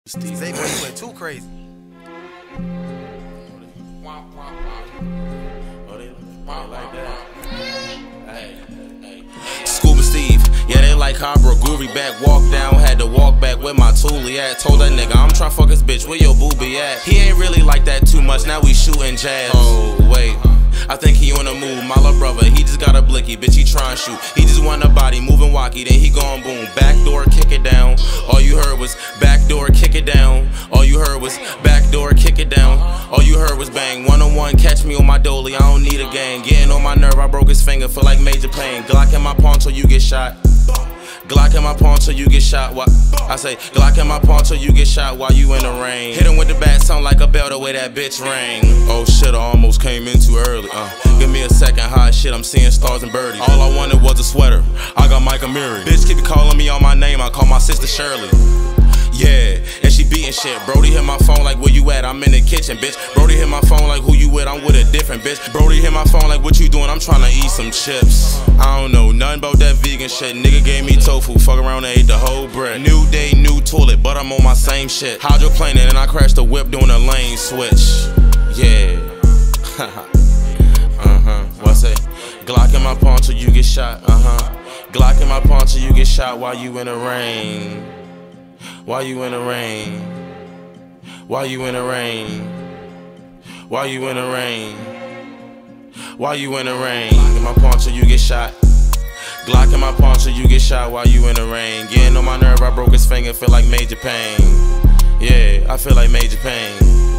Steve. Zay boy, you went too crazy. Oh, they like that. Hey. Scuba Steve, yeah, they like how I broke Groovy back. Walk down, had to walk back with my toolie at. Told that nigga, I'm tryna fuck his bitch, where your booby at? He ain't really like that too much, now we shooting jazz. Oh, wait, I think he on the move. My little brother, he just got a blicky, bitch, he tryna shoot. He just want a body, moving wacky, then he gon' boom. Backdoor, kick it down. All you heard was backdoor, kick it down. All you heard was backdoor, kick it down. All you heard was bang. 1-on-1, catch me on my dolly, I don't need a gang. Getting on my nerve, I broke his finger, feel like major pain. Glock in my palm till you get shot. Glock in my palm till you get shot. I say, Glock in my palm till you get shot while you in the rain. Hit him with the bat, sound like a bell the way that bitch rang. Oh shit, I almost came in too early. Give me a second, hot shit, I'm seeing stars and birdies. All I wanted was a sweater, I got Mike Amiri. Bitch keep calling me on my name, I call my sister Shirley. Yeah, and she beating shit. Brody hit my phone like, where you at? I'm in the kitchen, bitch. Brody hit my phone like, who you with? I'm with a different bitch. Brody hit my phone like, what you doing? I'm trying to eat some chips. I don't know nothing about that vegan shit. Nigga gave me tofu, fuck around and ate the whole bread. New day, new toilet, but I'm on my same shit. Hydroplaning and I crashed the whip doing a lane switch. Yeah. What I say? Glock in my palm till you get shot. Glock in my palm till you get shot while you in the rain. Why you in the rain? Why you in the rain? Why you in the rain? Why you in the rain? In my palm till you get shot. Glock in my palm till you get shot while you in the rain. Getting on my nerve, I broke his finger, feel like major pain. Yeah, I feel like major pain.